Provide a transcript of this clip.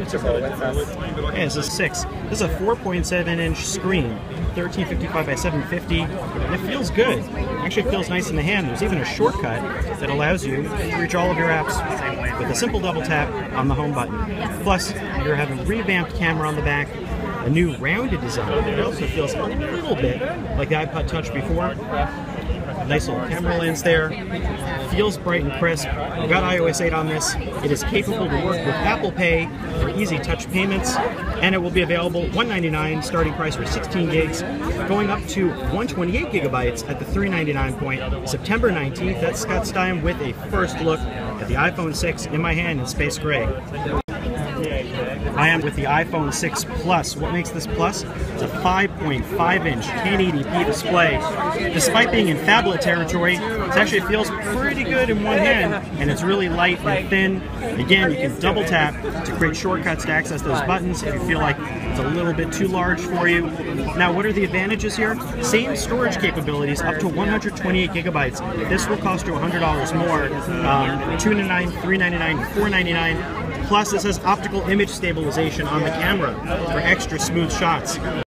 Yeah, this is 6. This is a 4.7-inch screen, 1355 by 750, and it feels good. Actually, it feels nice in the hand. There's even a shortcut that allows you to reach all of your apps with a simple double tap on the home button. Plus, you have a revamped camera on the back, a new rounded design. It also feels a little bit like the iPod Touch before. Nice little camera lens there. Feels bright and crisp. We've got iOS 8 on this. It is capable to work with Apple Pay for easy touch payments, and it will be available $199, starting price for 16 gigs, going up to 128 gigabytes at the $399 point. September 19th, that's Scott Stein with a first look at the iPhone 6 in my hand in space gray. I am with the iPhone 6 Plus. What makes this Plus? It's a 5.5-inch 1080p display. Despite being in phablet territory, it actually feels pretty good in one hand, and it's really light and thin. Again, you can double tap to create shortcuts to access those buttons if you feel like it's a little bit too large for you. Now, what are the advantages here? Same storage capabilities, up to 128 gigabytes. This will cost you $100 more, $299, $399, $499. Plus, this has optical image stabilization on the camera for extra smooth shots.